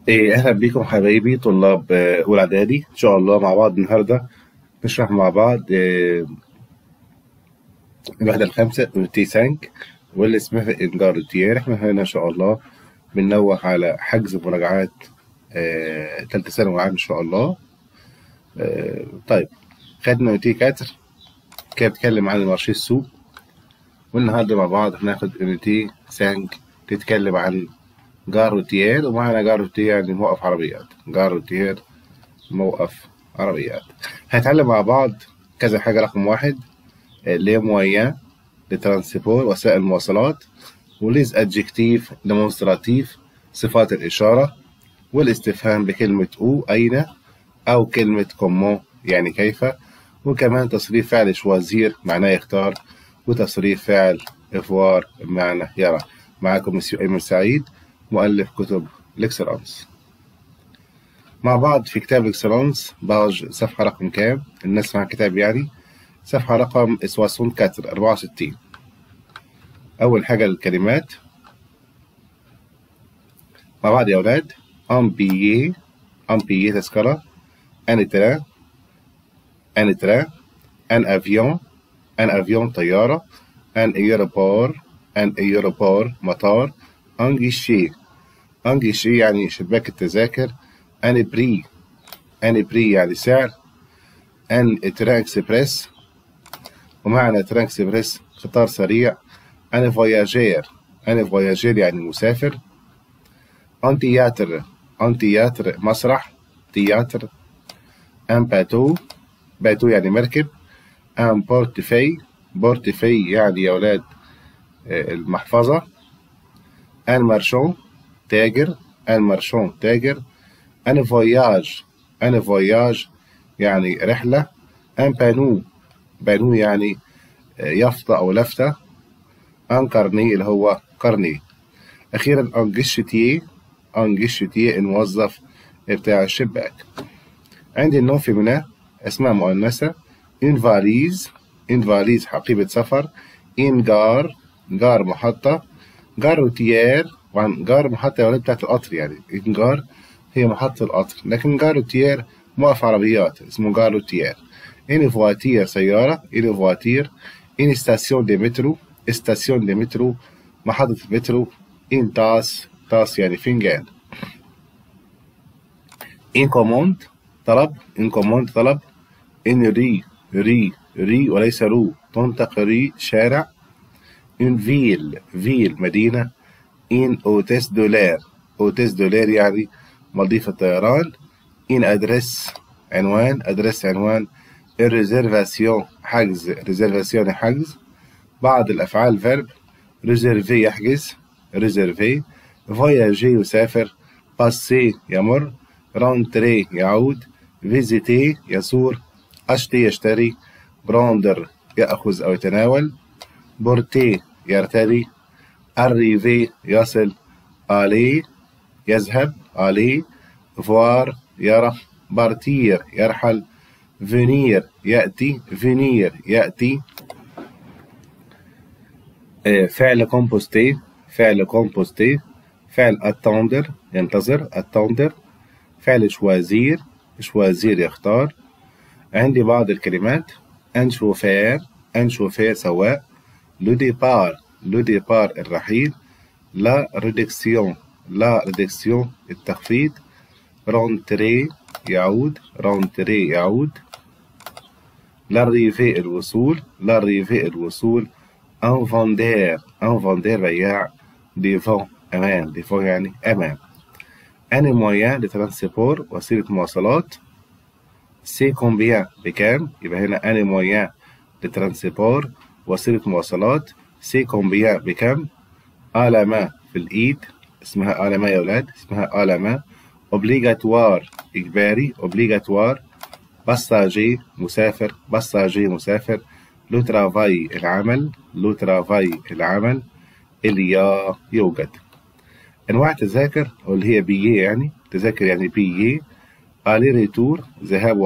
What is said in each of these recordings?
أهلا بكم حبايبي طلاب أولى إعدادي. إن شاء الله مع بعض النهاردة نشرح مع بعض الوحدة الخامسة روتي سانك واللي اسمها إنجار روتيير. إحنا هنا إن شاء الله بننوه على حجز مراجعات تالتة ثانوي عام إن شاء الله. طيب، خدنا روتي كاتر كده بتتكلم عن المارشي السوق، والنهاردة مع بعض هناخد روتي سانك تتكلم عن جار روتيير. ومعنى جار روتيير يعني موقف عربيات، جار روتيير موقف عربيات. هنتعلم مع بعض كذا حاجة. رقم واحد لي مويان لترانسبور وسائل المواصلات، وليز ادجكتيف ديمونستراتيف صفات الإشارة، والاستفهام بكلمة أو أين، أو كلمة كومون يعني كيف، وكمان تصريف فعل شوازير معناه يختار، وتصريف فعل إفوار بمعنى يرى. معاكم مسيو أيمن سعيد مؤلف كتب الإكسلانس. مع بعض في كتاب الإكسلانس باج صفحة رقم كام؟ الناس مع كتاب يعني صفحة رقم 64. أول حاجة الكلمات مع بعض يا أولاد. أمبيي تذكرة، أن تران أن أفيون طيارة، أن إيروبور مطار، أنجيشي يعني شباك التذاكر، أن بري يعني سعر، أن تران إكسبريس ومعنى تران إكسبريس قطار سريع، أنا فواياجير يعني مسافر، أن تياتر مسرح تياتر، أن باتو يعني مركب، أن بورتفي يعني يا أولاد المحفظة، أن مارشون تاجر، أن فواياج يعني رحلة، أن بانو يعني يافطة أو لفتة، أن كارني اللي هو قرني. أخيرا أنجشتيه الموظف بتاع الشباك. عندي النون فيمينا اسمها مؤنثة، إنفاليز حقيبة سفر، جار محطة، جار روتيير. طبعا جار محطة يا ولاد بتاعت القطر، يعني جار هي محطة القطر، لكن جار روتيير موقف عربيات اسمه جار روتيير. إن فواتير سيارة، إن ستاسيون دي مترو محطة المترو، إن تاس يعني فنجان. إن كوموند طلب، إن ري وليس رو تنطق ري شارع، إن فيل مدينة، إن أوتيس دولار يعني مضيف الطيران، إن أدرس عنوان، الريزرفاسيون حجز، بعض الأفعال فيرب، ريزيرفي يحجز، فواياجي يسافر، باسي يمر، رونتري يعود، فيزيتي يزور، أشتي يشتري، براندر يأخذ أو يتناول، بورتي يرتدي، أريفي يصل، آلي يذهب، فوار يرى، بارتير يرحل، فينير يأتي، فعل كومبوستي، فعل أتندر ينتظر، فعل شوازير يختار. عندي بعض الكلمات، أن شوفير سواق، لو ديبار الرحيل، لا ريدكسيون التخفيض، رونتري يعود، لاريفي الوصول، ان فوندير بياع، ديفون يعني أمام. أن مويان لترانسبور وسيلة مواصلات، سي كومبيان بكام، يبقى هنا أن مويان لترانسبور وسيلة مواصلات، سي كومبيان بكم. آلاما في الإيد اسمها آلاما يا أولاد، اسمها آلاما. أوبليغاتوار إجباري، باساجي مسافر، لو ترافاي العمل، إليا يوجد. أنواع تذاكر واللي هي بيي يعني تذاكر يعني بيي، آلي ريتور ذهاب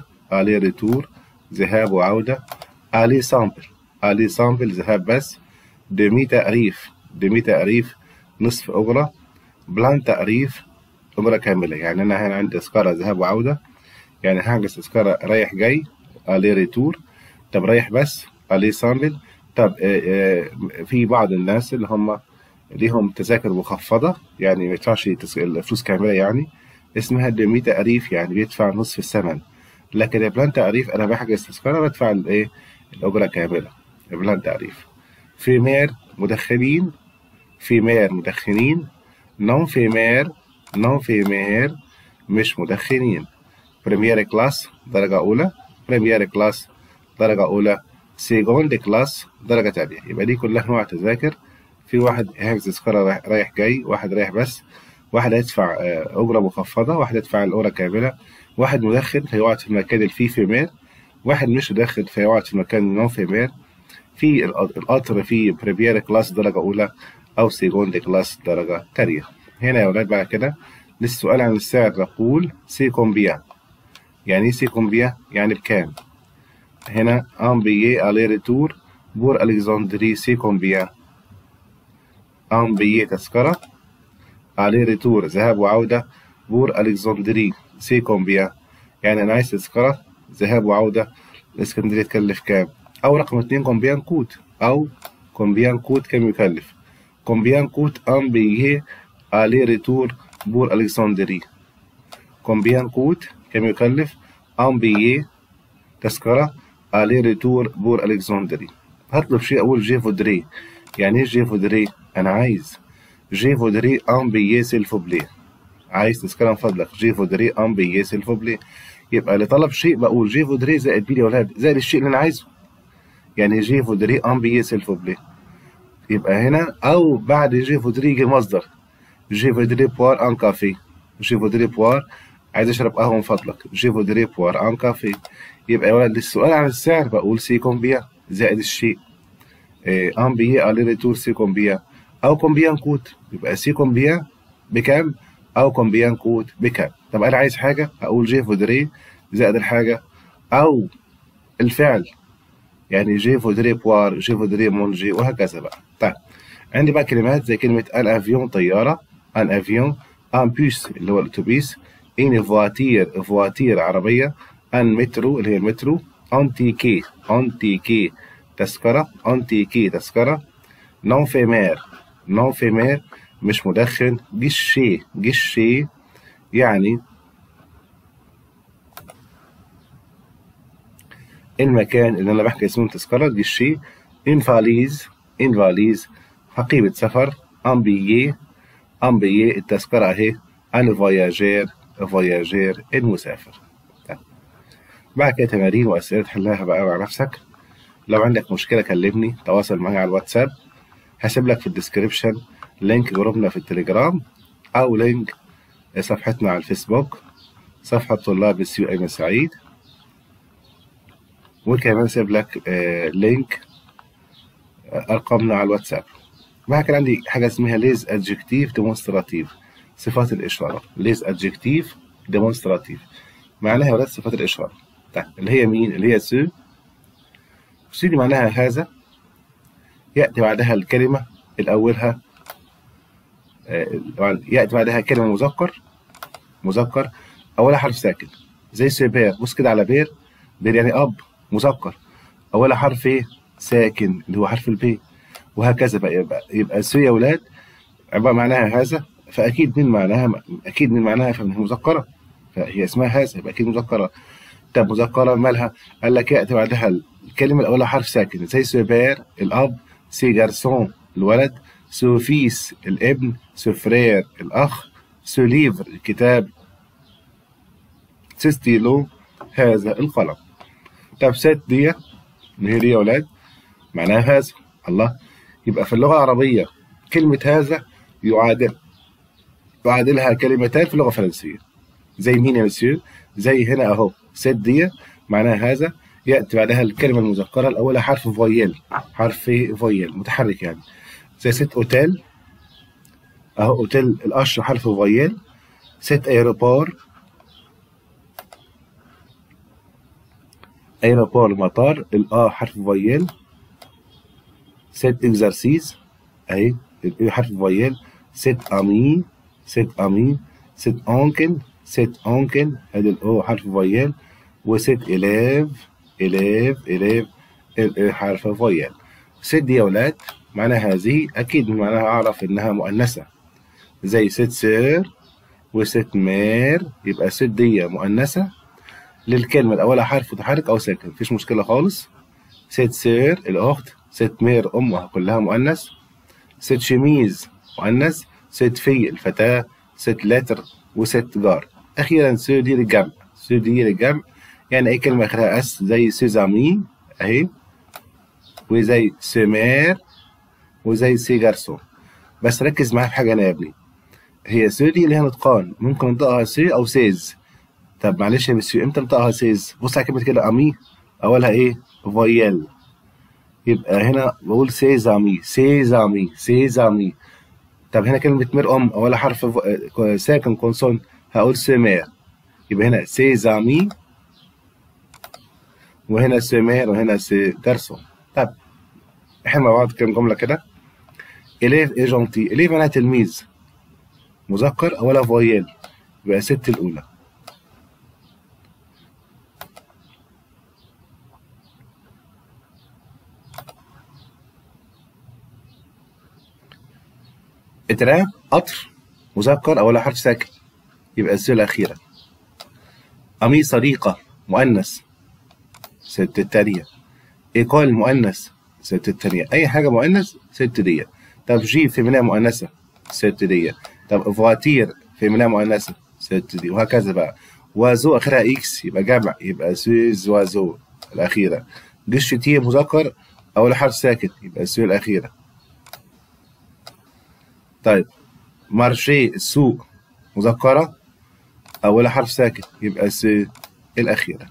وعودة، آلي سامبل ذهاب بس، دمي تأريف نصف أجرة، بلان أجرة كاملة. يعني أنا هنا عندي تذكرة ذهاب وعودة، يعني هحجز تذكرة رايح جاي ألي ريتور. طب رايح بس ألي سامبل. طب في بعض الناس اللي هم ليهم تذاكر مخفضة، يعني ما يدفعش الفلوس كاملة، يعني اسمها ديمي تقريف، يعني بيدفع نصف الثمن. لكن البلان تعريف أنا بحجز تذكرة بدفع الإيه الأجرة كاملة. البلان تعريف فيمير مدخنين، فيمير مدخنين، نون فيمير، نون فيمير مش مدخنين. بريمير كلاس درجة أولى، بريمير كلاس درجة أولى، سيجوند كلاس درجة تانية. يبقى دي كلها نوع تذاكر. في واحد هيحجز تذكرة رايح جاي، واحد رايح بس، واحد هيدفع أجرة مخفضة، واحد يدفع الأجرة كاملة، واحد مدخن فيقعد في المكان اللي فيه فيمير، واحد مش مدخن فيقعد في المكان نون فيمير. في القطر فيه بريمير كلاس درجة أولى أو سيجوند كلاس درجة تانية. هنا يا ولاد بعد كده للسؤال عن السعر نقول سي كومبيان. يعني ايه سي كومبيان؟ يعني بكام؟ هنا ان بيي الي ريتور بور الكسندري سي كومبيان. ان بيي تذكرة الي ريتور ذهاب وعودة بور الكسندري سي كومبيان. يعني انا عايز تذكرة ذهاب وعودة الاسكندرية تكلف كام؟ او رقم 2 كومبيان كوت، او كومبيان كوت كم يكلف؟ كومبيان كوت ان بيي الي ريتور بور الكسندري. كومبيان كوت كم يكلف؟ ان بيي تذكرة الي ريتور بور الكسندري. هطلب شيء اقول جي فودري. يعني ايه جي فودري؟ انا عايز جي فودري ان بيي سيلفوبلي. عايز تذكرة من فضلك جي فودري ان بيي سيلفوبلي. يبقى لطلب شيء بقول جي فودري زائد بي يا ولاد، زائد الشيء اللي انا عايزه. يعني جي فودري ان بيي سيلفوبلي. يبقى هنا او بعد جي فودري يجي المصدر جي فودري بوار ان كافي. جي فودري بوار عايز اشرب قهوه من فضلك، جي فودري بوار ان كافي. يبقى يا ولد السؤال عن السعر بقول سي كومبيان زائد الشيء ان بيي الي ريتور سي كومبيان او كومبيان كوت. يبقى سي كومبيان بكام او كومبيان كوت بكام. طب انا عايز حاجه اقول جي فودري زائد الحاجه او الفعل، يعني جي فودري بوار، جي فودري مونجي، وهكذا بقى. طيب عندي بقى كلمات زي كلمه ان افيون طياره، ان افيون، ان بيس اللي هو الاتوبيس، ان فواتير فواتير عربيه، ان مترو اللي هي المترو، ان تيكي ان تيكي تذكره، ان تيكي تذكره، نون فيمير نون فيمير مش مدخن، جيشي جيشي يعني المكان اللي انا بحكي اسمه تذكره جيشي. انفاليز انفاليز حقيبه سفر، ان بيي ان بيي التذكره اهي، ان فواياجير فواياجير المسافر. بعد كده تمارين واسئله تحلها بقى مع نفسك. لو عندك مشكله كلمني، تواصل معايا على الواتساب. هسيب لك في الديسكريبشن لينك جروبنا في التليجرام او لينك صفحتنا على الفيسبوك، صفحه طلاب السي ايمن سعيد. وكمان سيب لك لينك ارقامنا على الواتساب. بعد كده عندي حاجه اسمها ليز ادجكتيف ديمونستراتيف، صفات الاشاره. ليز ادجكتيف ديمونستراتيف معناها يا ولاد صفات الاشاره. طيب اللي هي مين؟ اللي هي سو. سو دي معناها هذا، ياتي بعدها الكلمه الاولها ياتي بعدها كلمه مذكر، مذكر اولها حرف ساكن زي سيبير. بص كده على بير، بير يعني اب مذكر، اولها حرف ايه؟ ساكن اللي هو حرف البي. وهكذا بقى. يبقى سو يا ولاد عباره معناها هذا، فاكيد من معناها، اكيد من معناها فمن مذكره، فهي اسمها هذا يبقى اكيد مذكره. طب مذكره مالها؟ قال لك ياتي بعدها الكلمه الاولى حرف ساكن زي سوبير الاب، سي جارسون الولد، سو فيس الابن، سو فرير الاخ، سو ليفر الكتاب، سو ستيلو هذا القلم. طب سات دي اللي هي دي يا ولاد معناها هذا. الله، يبقى في اللغه العربيه كلمه هذا يعادلها كلمتان في اللغه الفرنسيه. زي مين يا مسيو؟ زي هنا اهو سات دي معناها هذا، ياتي بعدها الكلمه المذكره الاولى حرف فويل، حرف فويل متحرك يعني. زي ست اوتيل اهو، اوتيل الاشهر حرف فويل. ست ايروبور، ايروبور مطار حرف فويل. ست اكزرسيز اهي حرف فويل. ست امي، ست امي، ست أونكل، ست أونكل، أدي الأو حرف فويل، وست إلاف، إلاف حرف فويل. ست دي يا ولاد معناها هذه، أكيد معناها أعرف إنها مؤنثة، زي ست سير وست مير، يبقى ست دي مؤنثة للكلمة اللي أولها حرف متحرك أو ساكن، مفيش مشكلة خالص. ست سير الأخت، ست مير أمها كلها مؤنث، ست شميز مؤنث، ست في الفتاة، ست لتر، وست جار. أخيرا سو دي للجمع، سو دي للجمع يعني أي كلمة آخرها أس، زي سيزامي أهي، وزي سمير، وزي سي جارسون. بس ركز معايا في حاجة أنا يا ابني، هي سو دي ليها نطقان، ممكن ننطقها سي أو سيز. طب معلش يا مسيو امتى ننطقها سيز؟ بص على كلمة كده أمي، أولها إيه؟ فويل، يبقى هنا بقول سيزامي، سيزامي، سيزامي. طب هنا كلمة مير أم أولها حرف ساكن كونسون، هقول سمير، يبقى هنا سيزامي، وهنا سمير، وهنا سي جارسون. طب احنا مع بعض كام جملة كده. إليف إيه جونتي، إليف معناها تلميذ، مذكر أولها فويل، يبقى ست الأولى. اتراب قطر، مذكر أولها حرف ساكن، يبقى السي الأخيرة. أمي صديقة مؤنث، ست التانية. إيكول مؤنث، ست التانية. أي حاجة مؤنث ست دي. طب جي فيمينا مؤنثة، ست دي. طب فواتير فيمينا مؤنثة، ست دي، وهكذا بقى. وازو آخرها إكس يبقى جمع، يبقى سويز وازو الأخيرة. جش تي مذكر أول حرف ساكن، يبقى السو الأخيرة. طيب مارشي السوق، مذكرة أول حرف ساكن، يبقى السو الأخيرة.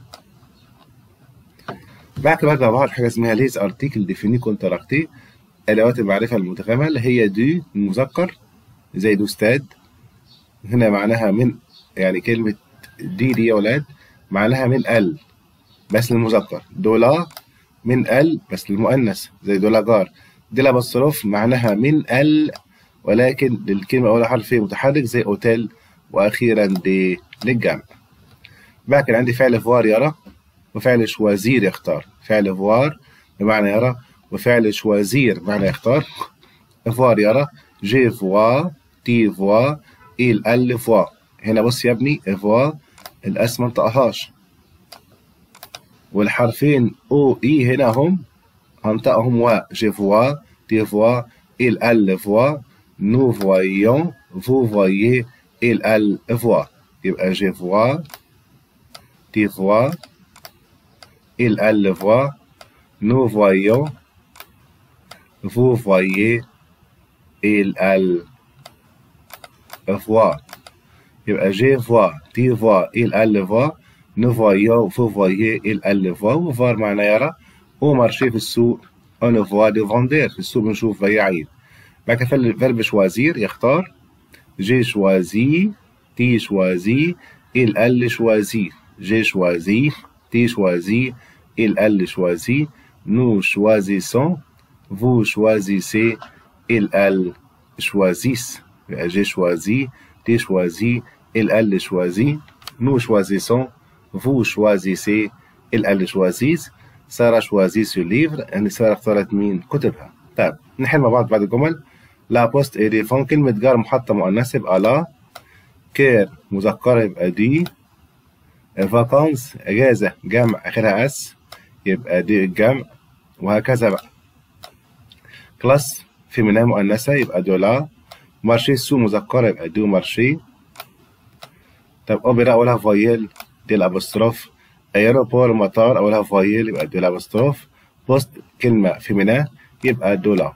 بعد كده مع بعض حاجة اسمها ليز ارتيكل ديفيني كونتراكتي، أدوات المعرفة المتكاملة، اللي هي دي المذكر زي دوستاد، هنا معناها من، يعني كلمة دي يا ولاد معناها من ال بس للمذكر، دولا من ال بس للمؤنث زي دولاجار. دي بصرف معناها من ال ولكن للكلمة أولها حرف متحرك زي أوتيل. وأخيرا دي للجمع. بعد كده عندي فعل فوار يرى، وفعل شوازير يختار. فعل فوار بمعنى يرى، وفعل شوازير بمعنى يختار. فوار يرى، جي فوا، تي فوا، ال فوا. هنا بص يا ابني، فوا الأس ما انطقهاش، والحرفين او اي هنا هم هنطقهم وا، جي فوا، تي فوا، ال فوا، نو فويون، فو فويي، ال فوا. يبقى جي فوا، تي فوا، ال فوا، nous voyons, vous voyez, il voit. يبقى je vois, tu vois, il voit, nous voyons, vous voyez, il voit. وفار معنى يرى. ومارشي في السوق، on voit des vendeurs، في السوق بنشوف بياعين. بعد كده الفيرب شوازير يختار. j'ai choisi, tu choisis, il choisit. j'ai choisi, tu choisis, il choisit. Nous choisissons, vous choisissez, ils choisissent. J'ai choisi, tu choisis, ils choisit. Nous choisissons, vous choisissez, ils choisissent. سارة choisit ce livre، يعني سارة اختارت مين؟ كتبها. طيب نحل مع بعض الجمل. لا بوست إيديفون، كلمة جار محطة مؤنثة يبقى لا. كير مذكرة يبقى دي. فاكانس أجازة جمع آخرها أس، يبقى دي الجمع. وهكذا بقى. كلاس فيمينا مؤنثة يبقى دولا. مارشي سو مذكرة يبقى دو مارشي. طب أوبرا أولها فايل دي الأبستروف. أيروبور مطار أولها فايل يبقى دي الأبستروف. بوست كلمة فيمينا يبقى دولا.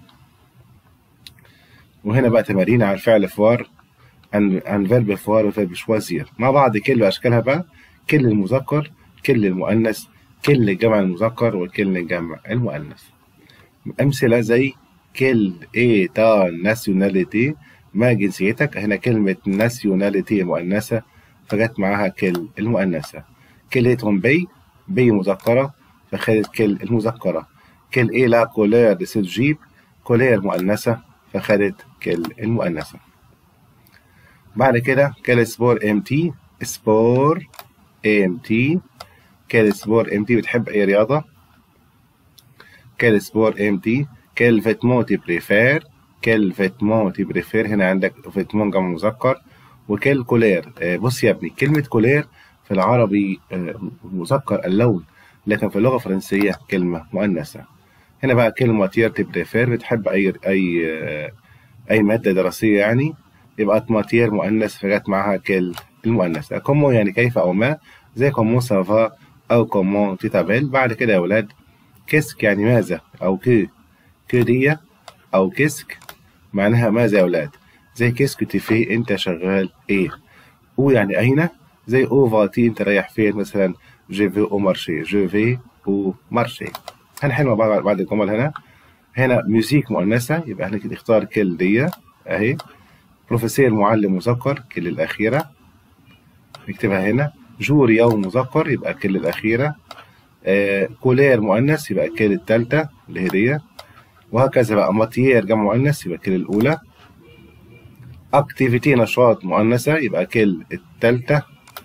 وهنا بقى تمارين عن فعل فوار، عن فيرب فوار وفيرب شوازير مع بعض، كل بأشكالها بقى، كل المذكر، كل المؤنث، كل الجمع المذكر، وكل الجمع المؤنث. أمثلة زي كل إيه تا ناسيوناليتي، ما جنسيتك. هنا كلمة ناسيوناليتي مؤنثة فجت معاها كل المؤنثة. كل إيه بي، بي مذكرة فخدت كل المذكرة. كل إيه لا كولير دي سيت جيب، كولير مؤنثة فخدت كل المؤنثة. بعد كده كال سبور ام تي، سبور ام تي، كال سبور ام تي بتحب اي رياضة؟ كال سبور ام تي. كال فيتمون تي بريفير، كال فيتمون تي بريفير، هنا عندك فيتمون جمع مذكر، وكال كولير. بص يا ابني، كلمة كولير في العربي مذكر اللون، لكن في اللغة الفرنسية كلمة مؤنثة. هنا بقى كلمة ماتير تي بريفير، بتحب أي مادة دراسية يعني، يبقى ماتير مؤنث فجت معاها كل المؤنثة. كومو يعني كيف أو ما، زي كومون سافا أو كومون تيتابيل. بعد كده يا ولاد كيسك يعني ماذا، أو كو دي أو كيسك معناها ماذا يا ولاد، زي كيسك تفي أنت شغال إيه. أو يعني أين، زي أو فاتي أنت رايح فين، مثلا جو في أو مارشي، جو في أو مارشي. هنحل مع بعض الجمل. هنا ميوزيك مؤنثة، يبقى احنا كده نختار كل دي أهي. بروفيسور معلم مذكر، كل الأخيرة نكتبها هنا. جور يوم مذكر، يبقى كل الأخيرة. كولير مؤنث، يبقى كل التالتة اللي هي دي، وهكذا بقى. ماتيير جمع مؤنث، يبقى كل الأولى. اكتيفيتي نشاط مؤنثة، يبقى كل التالتة.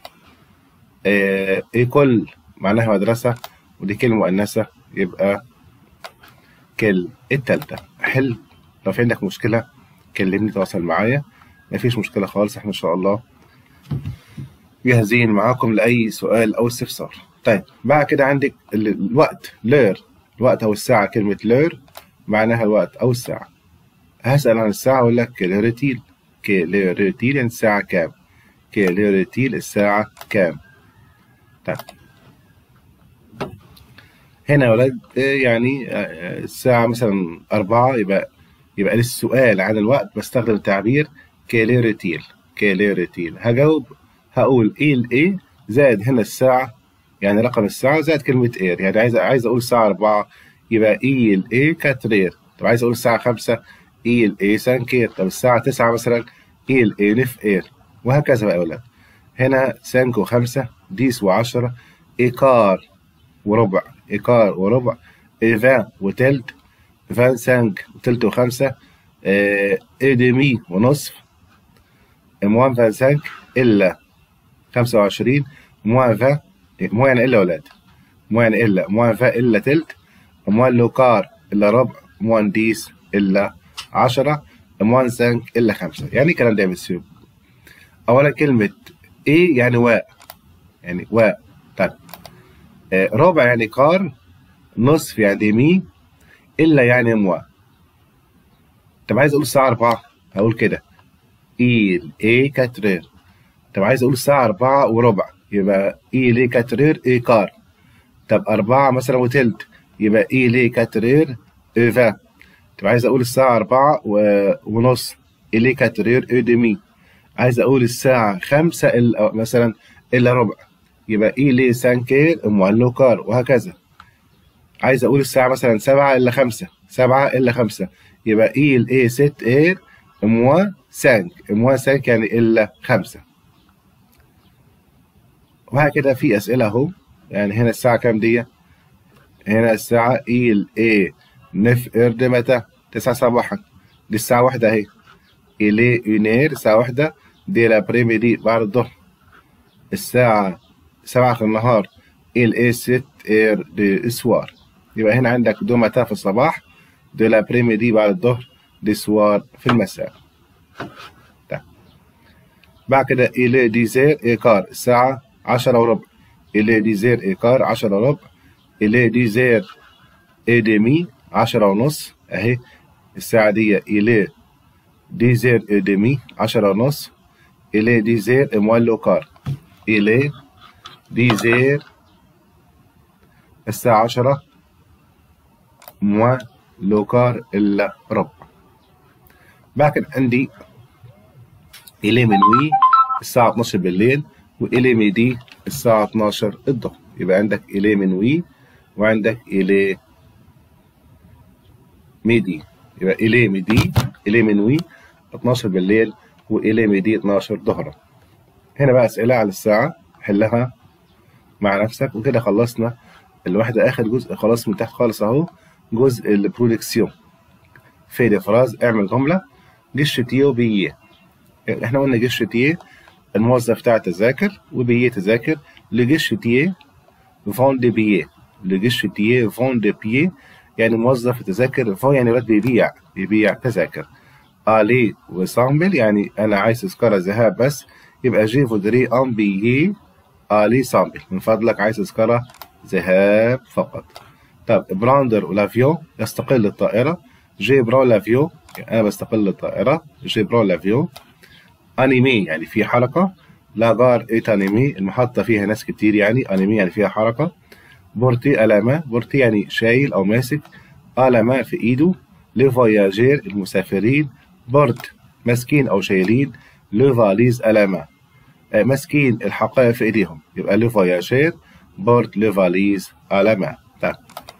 ايكول معناها مدرسة، ودي كلمة مؤنثة، يبقى كل التالتة. حل. لو في عندك مشكلة كلمني، تواصل معايا، مفيش مشكلة خالص، احنا ان شاء الله جاهزين معاكم لأي سؤال أو استفسار. طيب بعد كده عندك الوقت، لير، الوقت أو الساعة. كلمة لير معناها الوقت أو الساعة. هسأل عن الساعة أقول لك كيلوريتيل، كيلوريتيل يعني الساعة كام، كيلوريتيل الساعة كام. طيب هنا يا ولاد يعني الساعة مثلا 4، يبقى للسؤال عن الوقت بستخدم التعبير كيلوريتيل، كيلوريتيل. هجاوب هقول ايه زائد هنا الساعة، يعني رقم الساعة زائد كلمة اير، يعني عايز اقول الساعة 4 يبقى ايه كاترير. طب عايز اقول الساعة 5 ايه سانكير. طب الساعة 9 مثلا ايه نف اير، وهكذا بقى يا ولاد. هنا 5 و5، 10 و10، ايكار وربع، ايكار وربع، 20 وتلت، 25 وتلت وخمسة، ديمي ونصف، موان 25 إلا 25، موان 20، موان يعني إلا ولاد، موان يعني إلا، موان 20 إلا تلت، موان لوكار إلا ربع، موان 10 إلا 10، موان 5 إلا 5. يعني الكلام ده مسيو. أولا كلمة إيه يعني واء، يعني واء. طيب ربع يعني كار، نصف يعني ديمي، إلا يعني موا. طب عايز أقول الساعة 4 هقول كده إيه كاترير. طب عايز أقول الساعة 4 وربع يبقى لي كاترير كار. طب 4 مثلا وتلت يبقى لي كاترير فا. طب عايز أقول الساعة 4 ونص لي كاترير ديمي. عايز أقول الساعة 5 إلا مثلا إلا ربع يبقى لي سانكير موالو كار، وهكذا. عايز أقول الساعة مثلا 7 إلا 5، 7 إلا 5 يبقى الإيه 6 إير موا 5، موا 5 يعني إلا 5. وهكذا في أسئلة أهو. يعني هنا الساعة كام دي؟ هنا الساعة إيه نف إرد متى؟ 9 صباحا، دي الساعة 1 أهي. إلي يونير الساعة 1 دي لابريميدي بعد الظهر. الساعة 7 في النهار إيه 6 إير دي إسوار. يبقى هنا عندك دو متى في الصباح، دو لابريميدي بعد الظهر، دي سوار في المساء. طيب بعد كده إلي ديزير إيكار الساعة 10 وربع، إلي ديزير إيكار 10 وربع، إلي ديزير إيديمي 10 ونص أهي. الساعة دي إلي ديزير إيديمي 10 ونص، إلي ديزير إموالو كار، إلي ديزير الساعة 10 موا لوكار إلا ربع. بعد كده عندي إلي منوي الساعة 12 بالليل، وإلي ميدي الساعة 12 الظهر. يبقى عندك إلي منوي وعندك إلي ميدي. يبقى إلي ميدي، إلي منوي 12 بالليل، وإلي ميدي 12 ظهرا. هنا بقى أسئلة على الساعة حلها مع نفسك. وكده خلصنا الوحدة. آخر جزء خلاص من تحت خالص أهو، جزء البرودكسيون. في دي فراز اعمل جملة جش تيو بيه. احنا قلنا جيشتيه الموظف بتاع تذاكر، وبييه تذاكر. لجيشتيه فون دي بييه، لجيشتيه فون دي بييه يعني موظف تذاكر، فون يعني الواد بيبيع تذاكر. الي وسامبل يعني انا عايز تذكره ذهاب بس، يبقى جي فودري ان بييه الي سامبل، من فضلك عايز تذكره ذهاب فقط. طب براندر ولافيون يستقل الطائرة، جي برون لافيون يعني انا بستقل الطائرة، جي برون لافيون. انيمي يعني في حركة، لاغار ايت انيمي المحطة فيها ناس كتير، يعني انيمي يعني فيها حركة. بورتي الاما، بورتي يعني شايل او ماسك، الاما في ايده. لي فواياجير المسافرين، بورت ماسكين او شايلين، لو فاليز الاما ماسكين الحقائب في ايديهم، يبقى لو فواياجير بورت لو فاليز الاما. طيب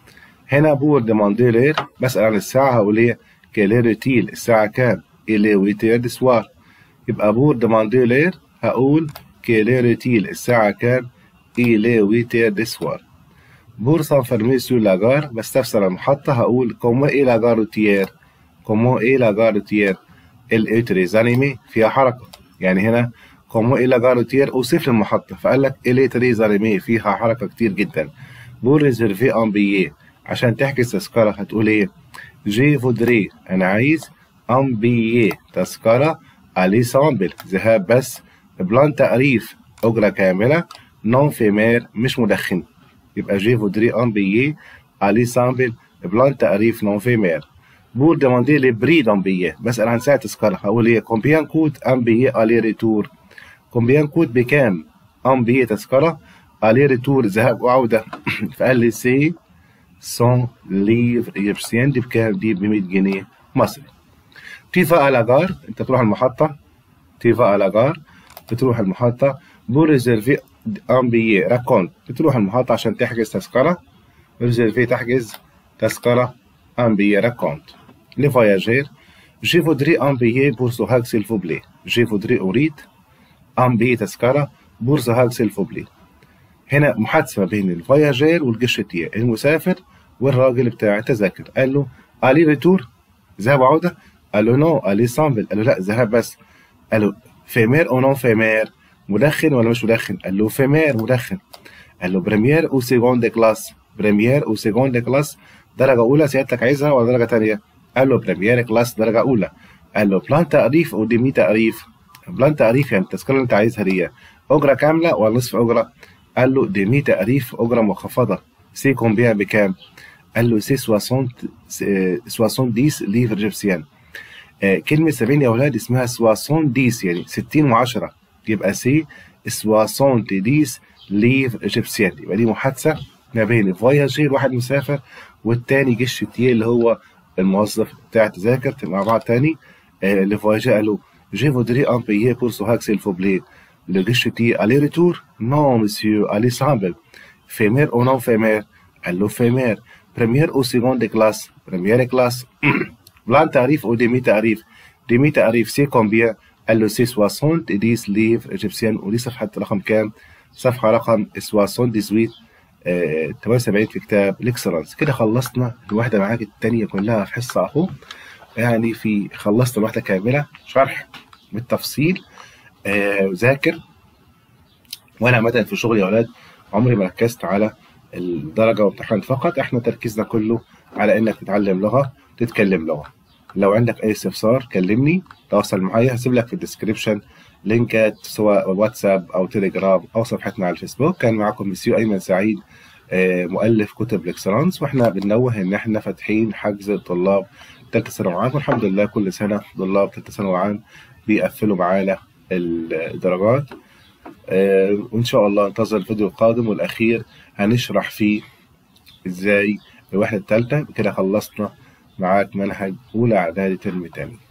هنا بور ديماندي لير بسأل عن الساعة، هقول ايه؟ كيلير تيل الساعة كام؟ إلي ويتير دي سوار، يبقى بور ديماندي لير هقول كيلير تيل الساعة كام؟ إلي ويتير دي سوار. بور سانفيرمي سور لاجار بستفسر المحطة، هقول كومو إي لاجار روتيير، كومو إي لاجار روتيير. الإيتريز أنيمي فيها حركة، يعني هنا كومو إي لاجار روتيير أوصف لي المحطة، فقال لك الإيتريز أنيمي فيها حركة كتير جدا. بور ريزيرفي أن بييه عشان تحجز تذكرة هتقول ايه؟ جي فودري انا عايز ان بييه تذكرة، الي سامبل ذهاب بس، بلان تعريف اجرة كاملة، نون فيمير مش مدخن، يبقى جي فودري ان بييه الي سامبل بلان تعريف نون فيمير. بور ديماندي لي بري دان بييه بسأل عن ساعة تذكرة، هقول ايه؟ كومبيان كوت ان بييه الي ريتور، كومبيان كوت بكام ان بييه تذكرة الي ريتور ذهاب وعودة فقال لي سي 100 ليفر ايجيبسيان، دي بكام؟ دي ب 100 جنيه مصري. تيفا الاجار انت تروح المحطة، تيفا الاجار بتروح المحطة. بور ريزيرفي ان بييه راكونت بتروح المحطة عشان تحجز تذكرة، ريزيرفي تحجز تذكرة، ان بييه راكونت. لي فواياجير جي فودري ان بييه بور سوهاج سيل فو بلي، جي فودري اريد ان بييه تذكرة بور سوهاج سيل فو بلي. هنا محادثة بين الفواياجير والجشتية المسافر والراجل بتاع التذاكر، قال له الي ريتور ذهاب وعودة، قال له نو الي سامبل، قال له لا ذهاب بس، قال له فيمير او نون فيمير مدخن ولا مش مدخن؟ قال له فيمير مدخن، قال له بريمير او سيكوند كلاس، بريمير او سيكوند كلاس درجة أولى سيادتك عايزها ولا درجة تانية؟ قال له بريمير كلاس درجة أولى، قال له بلان تعريف او ديمي تعريف، بلان تعريف يعني التذكرة اللي أنت عايزها دي أجرة كاملة ولا نصف أجرة؟ قال له ديمي تعريف أجرة مخفضة، سي كومبيان بكام؟ قال له سي 70 ليفر ايجيبسيان. كلمة 70 يا ولاد اسمها 70 يعني 60 و10، يبقى سي 70 ليفر ايجيبسيان. يبقى دي محادثة ما بين الفواياجير واحد مسافر والتاني جيشتيه اللي هو الموظف بتاع التذاكر مع بعض تاني. الفواياجير قالوا جي فودري ان بييه بور سوهاج سيل فو بلي، le guichetier aller-retour? Non, monsieur, aller simple. Fémère ou non fémère? قال له fémère. Première ou seconde classe? Première classe. Blanc tarif ou demi tarif? Demi tarif c'est combien? قال له c'est 70 livres égyptiennes. ودي صفحة رقم كام؟ صفحة رقم 78 78 في كتاب الإكسلانس. كده خلصنا الوحدة معاك التانية كلها في حصة أهو، يعني خلصت الوحدة كاملة شرح بالتفصيل. ذاكر. وانا عامه في شغلي يا اولاد عمري ما ركزت على الدرجه وامتحان فقط، احنا تركيزنا كله على انك تتعلم لغه تتكلم لغه. لو عندك اي استفسار كلمني، تواصل معايا، هسيب لك في الديسكريبشن لينكات سواء واتساب او تليجرام او صفحتنا على الفيسبوك. كان معاكم مسيو ايمن سعيد مؤلف كتب الاكسلانس، واحنا بننوه ان احنا فاتحين حجز طلاب ثالثه ثانوي عام، والحمد لله كل سنه طلاب ثالثه ثانوي عام بيقفلوا معانا الدرجات. وإن شاء الله انتظر الفيديو القادم والأخير هنشرح فيه إزاي الوحدة الثالثة. بكده خلصنا معاك منهج أولى إعدادي ترم تاني.